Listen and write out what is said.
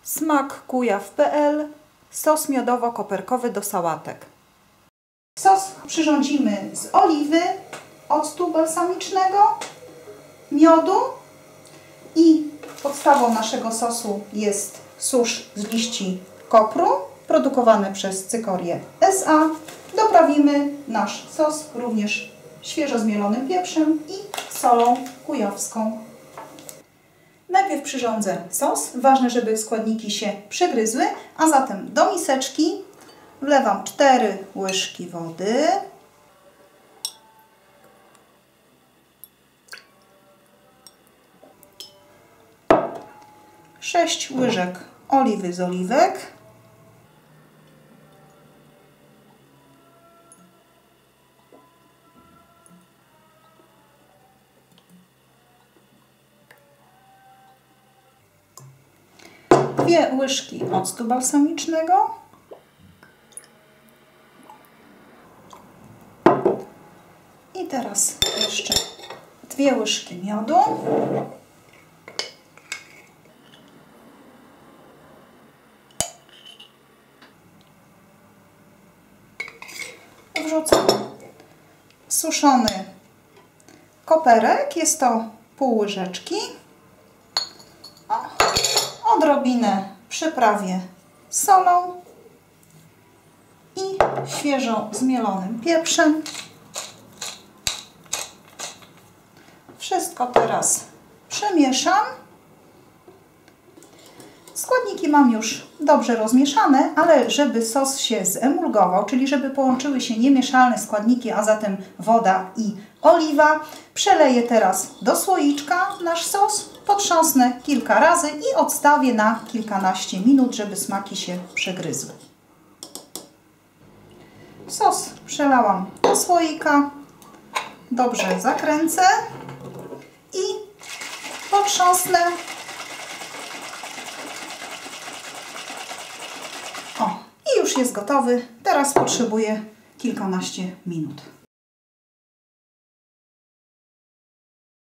smakkujaw.pl. Sos miodowo-koperkowy do sałatek. Sos przyrządzimy z oliwy, octu balsamicznego, miodu i podstawą naszego sosu jest susz z liści kopru produkowany przez Cykorię S.A. Doprawimy nasz sos również świeżo zmielonym pieprzem i solą kujawską. Najpierw przyrządzę sos. Ważne, żeby składniki się przegryzły, a zatem do miseczki wlewam 4 łyżki wody, sześć łyżek oliwy z oliwek, dwie łyżki octu balsamicznego, i teraz jeszcze 2 łyżki miodu, wrzucam suszony koperek, jest to pół łyżeczki, odrobinę przyprawię solą i świeżo zmielonym pieprzem. Wszystko teraz przemieszam. Składniki mam już dobrze rozmieszane, ale żeby sos się zemulgował, czyli żeby połączyły się niemieszalne składniki, a zatem woda i oliwa, przeleję teraz do słoiczka nasz sos, potrząsnę kilka razy i odstawię na kilkanaście minut, żeby smaki się przegryzły. Sos przelałam do słoika, dobrze zakręcę i potrząsnę. O, i już jest gotowy. Teraz potrzebuję kilkanaście minut.